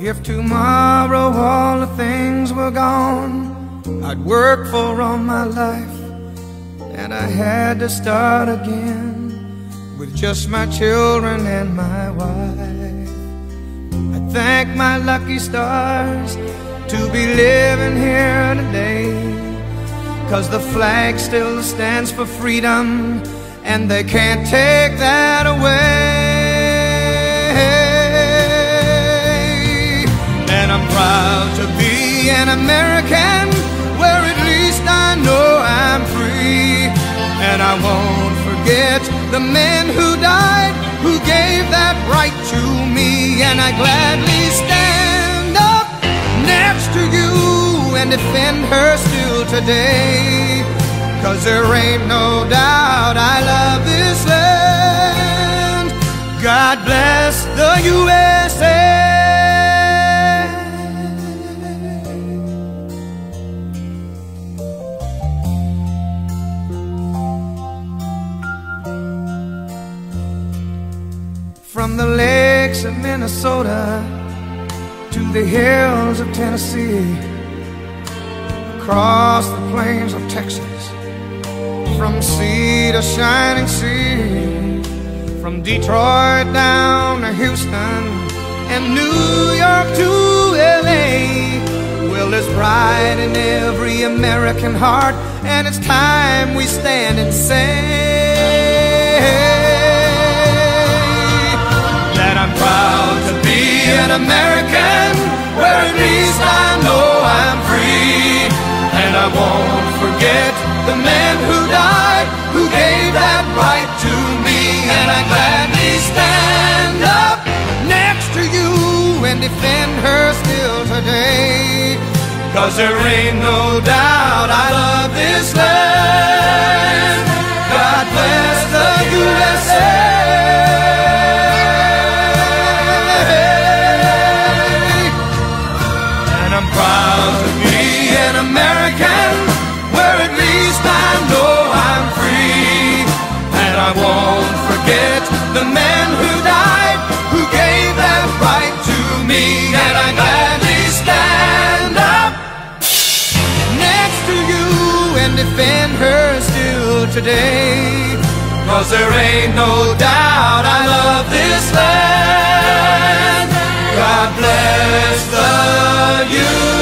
If tomorrow all the things were gone I'd worked for all my life, and I had to start again with just my children and my wife. I thank my lucky stars to be living here today, 'cause the flag still stands for freedom, and they can't take that away. And I'm proud to be an American, where at least I know I'm free. And I won't forget the men who died, who gave that right to me. And I gladly stand up next to you and defend her still today, 'cause there ain't no doubt I love this land. God bless the USA. From the lakes of Minnesota to the hills of Tennessee, across the plains of Texas, from sea to shining sea, from Detroit down to Houston and New York to LA. Well, there's pride in every American heart, and it's time we stand and say that I'm proud to be an American, where at least I know I'm free. And I won't forget the men who died, who gave that right to me. And I gladly stand up next to you and defend her still today, 'cause there ain't no doubt I love this land. God bless the USA. Proud to be an American, where at least I know I'm free. And I won't forget the men who died, who gave that right to me. And I gladly stand up next to you and defend her still today, 'cause there ain't no doubt I love this land. God bless the USA.